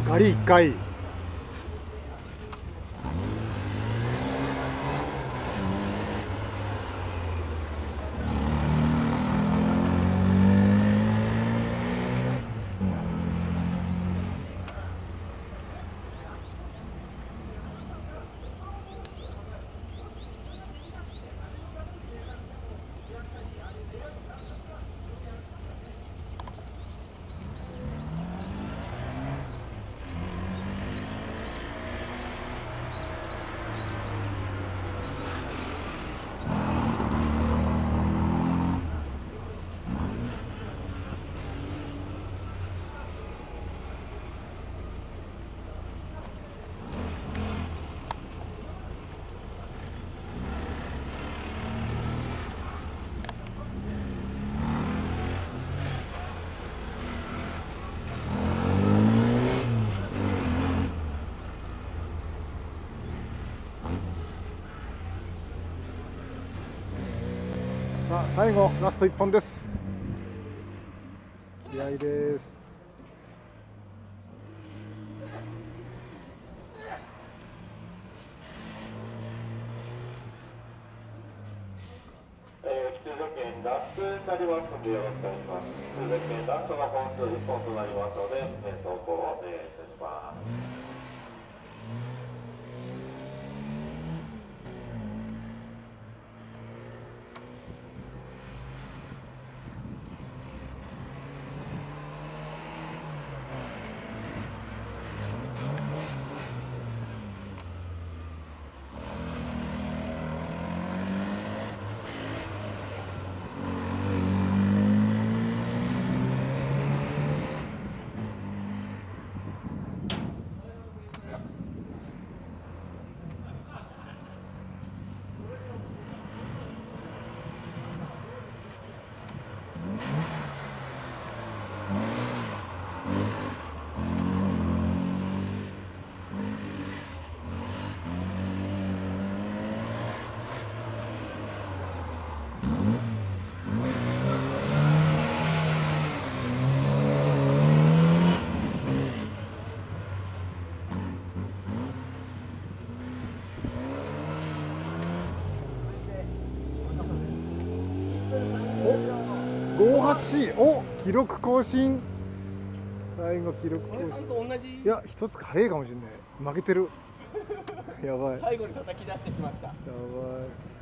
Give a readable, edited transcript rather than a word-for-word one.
あり1回。さあ最後ラスト1本です。気合いです。 出場権ラストになりますのでよろしくお願いします。出場権ラストの本数1本となりますので、走行をお願いいたします。 58、お、記録更新。最後記録更新。 と同じ。 いや、一つ早いかもしれない。負けてる。やばい。 最後に叩き出してきました。 やばい。